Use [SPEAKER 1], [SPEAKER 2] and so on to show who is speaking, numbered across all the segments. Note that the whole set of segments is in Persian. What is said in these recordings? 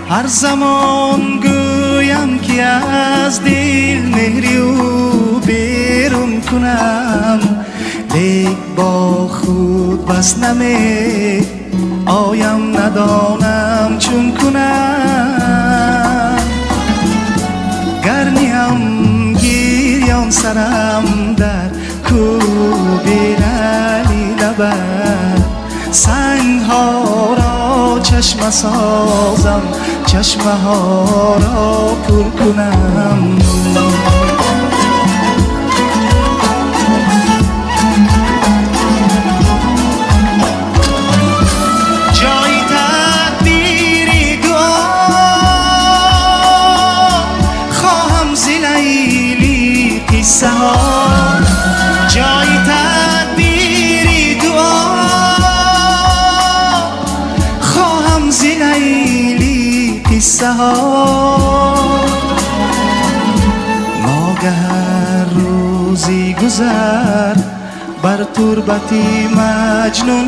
[SPEAKER 1] هر زمان گویم که از دل مهری او بیرون کنم، لیک با خود بس نمی آیم ندانم چون کنم. گرنیم گیریان سرم در کوب علی لبت، سنگ ها را چشمه سازم، چشمه ها را پر کنم. جای تقدیری دعا خواهم ز لیلی قصه ها، جای تقدیری دعا خواهم ز لیلی قصه ها. ناگه روزی گذر بر تربتی مجنون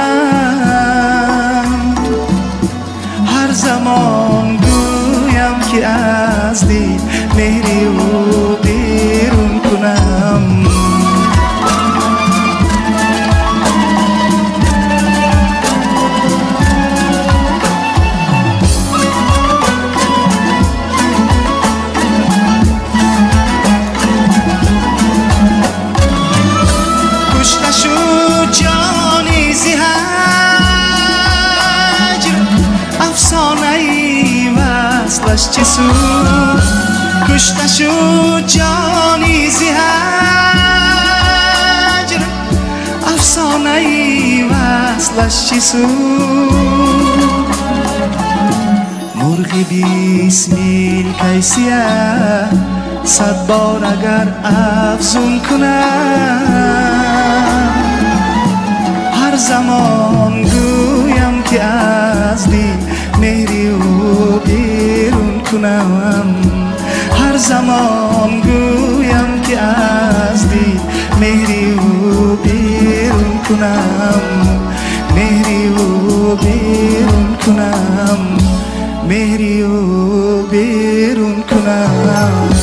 [SPEAKER 1] کنم، هر زمان گویم که از دل مهری او بیرون کنم. کشته شد جانی ز هجر، افسانه ای وصلش چه سود. کشته شد جانی ز هجر، افسانه ای وصلش چه سود. مرغ 20 میل کیسیه 100 بار اگر افزون کنم، هر زمان گویم که از دل مهری او بیرون کنم، هر زمان گویم که از دل مهری او بیرون کنم، مهری او بیرون کنم، مهری او بیرون کنم.